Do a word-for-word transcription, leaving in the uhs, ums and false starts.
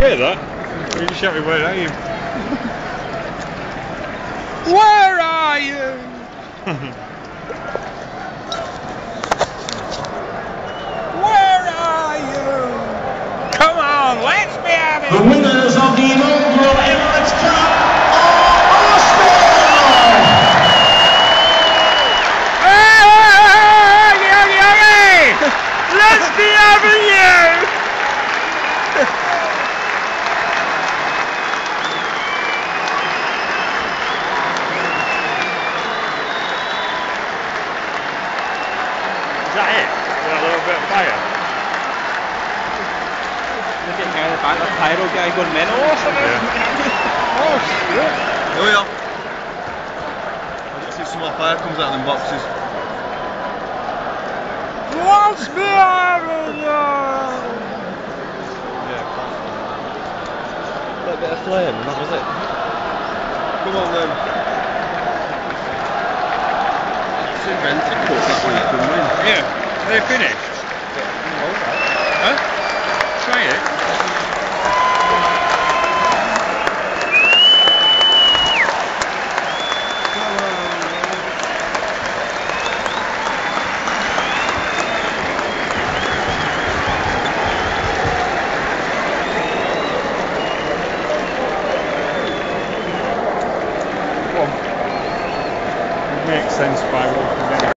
Hear that? You just shout me, where are you? Where are you? Where are you? Come on, let's be having The winners of the inaugural Emirates Cup are Arsenal! Hey, hey, hey, hey, hey. Let's be having you! Is that it? With a little bit of fire? Look at guy in the back, the pyro guy going mental or something. Yeah. Oh shit. Oh yeah. Let's see some more fire comes out of them boxes. Let's be having you! Yeah, class. A little bit of flame, and that was it. Come on then. It's invented cook that way you can win. Yeah. They're finished. Huh? Try it. It makes sense by walking down.